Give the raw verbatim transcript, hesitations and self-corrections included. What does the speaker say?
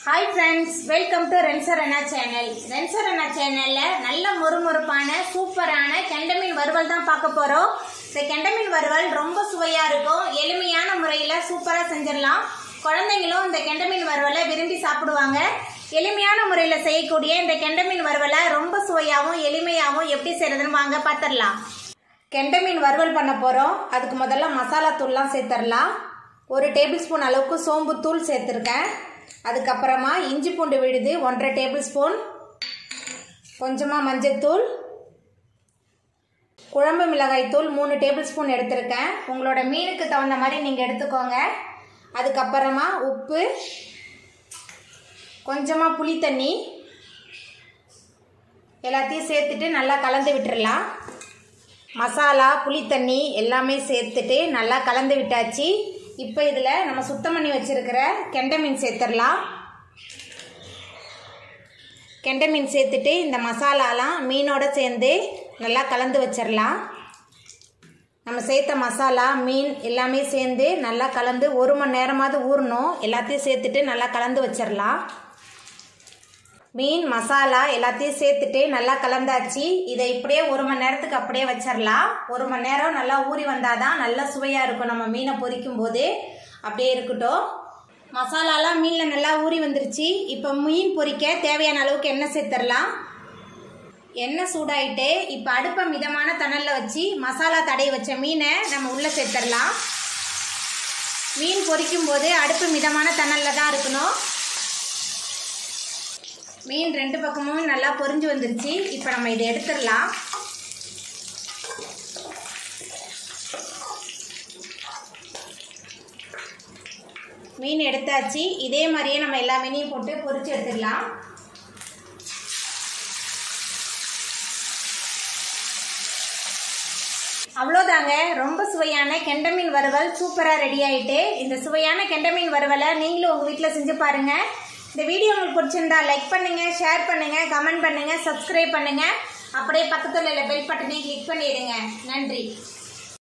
Hi friends, welcome to Renzo Renna channel. Renzo Renna channel la nalla murumurupana சூப்பரான Kendai Meen Varuval தான் பார்க்க போறோம். இந்த Kendai Meen Varuval ரொம்ப சுவையா இருக்கும். எளிமையான முறையில சூப்பரா செஞ்சிரலாம். குழந்தைகளும் இந்த Kendai Meen Varuval விரும்பி சாப்பிடுவாங்க. எளிமையான முறையில செய்யக்கூடிய இந்த Kendai Meen Varuval ரொம்ப சுவையாவும் எளிமையாவும் எப்படி செய்யறதுன்னு வாங்க பாத்துறலாம். Kendai Meen Varuval பண்ண போறோம். அதுக்கு முதல்ல மசாலா தூள்லாம் சேர்த்தறலாம். ஒரு டேபிள்ஸ்பூன் அளவுக்கு சோம்பு தூள் சேர்த்திருக்கேன். அதுக்கப்புறமா இஞ்சி பூண்டு விழுது ஒன்றரை டேபிள் ஸ்பூன், கொஞ்சமாக மஞ்சள் தூள், குழம்பு மிளகாய் தூள் மூணு டேபிள் ஸ்பூன் எடுத்திருக்கேன். உங்களோட மீனுக்கு தகுந்த மாதிரி நீங்கள் எடுத்துக்கோங்க. அதுக்கப்புறமா உப்பு, கொஞ்சமாக புளி தண்ணி எல்லாத்தையும் சேர்த்துட்டு நல்லா கலந்து விட்டுறலாம். மசாலா புளி தண்ணி எல்லாமே சேர்த்துட்டு நல்லா கலந்து விட்டாச்சு. இப்போ இதில் நம்ம சுத்தம் பண்ணி வச்சுருக்கிற கெண்டை மீன் சேர்த்துடலாம். கெண்டை மீன் சேர்த்துட்டு இந்த மசாலாலாம் மீனோட சேர்ந்து நல்லா கலந்து வச்சிடலாம். நம்ம சேர்த்த மசாலா மீன் எல்லாமே சேர்ந்து நல்லா கலந்து ஒரு மணி நேரமாவது ஊறணும். எல்லாத்தையும் சேர்த்துட்டு நல்லா கலந்து வச்சிடலாம். மீன் மசாலா எல்லாத்தையும் சேர்த்துட்டு நல்லா கலந்தாச்சு. இதை இப்படியே ஒரு மணி நேரத்துக்கு அப்படியே வச்சிடலாம். ஒரு மணி நேரம் நல்லா ஊறி வந்தாதான் நல்லா சுவையாக இருக்கும். நம்ம மீனை பொரிக்கும் போது அப்படியே இருக்கட்டும். மசாலாலாம் மீனில் நல்லா ஊறி வந்துருச்சு. இப்போ மீன் பொரிக்க தேவையான அளவுக்கு எண்ணெய் சேர்த்துடலாம். எண்ணெய் சூடாயிட்டு இப்போ அடுப்பை மிதமான தணலில் வச்சு மசாலா தடவி வச்ச மீனை நம்ம உள்ளே சேர்த்துடலாம். மீன் பொரிக்கும் போது அடுப்பு மிதமான தணலில் தான் இருக்கணும். மீன் ரெண்டு பக்கமும் நல்லா பொரிஞ்சு வந்துருச்சு. இப்போ நம்ம இதை எடுத்துடலாம். மீன் எடுத்தாச்சு. இதே மாதிரியே நம்ம எல்லா மீனையும் போட்டு பொரிச்சு எடுத்துடலாம். அவ்வளோதாங்க, ரொம்ப சுவையான Kendai Meen Varuval சூப்பராக ரெடி ஆகிட்டு. இந்த சுவையான Kendai Meen Varuval நீங்களும் உங்கள் வீட்டில் செஞ்சு பாருங்கள். இந்த வீடியோ உங்களுக்கு பிடிச்சிருந்தா லைக் பண்ணுங்க, ஷேர் பண்ணுங்க, கமெண்ட் பண்ணுங்க, சப்ஸ்கிரைப் பண்ணுங்க. அப்படியே பக்கத்துல உள்ள பெல் பட்டனை கிளிக் பண்ணிடுங்க. நன்றி.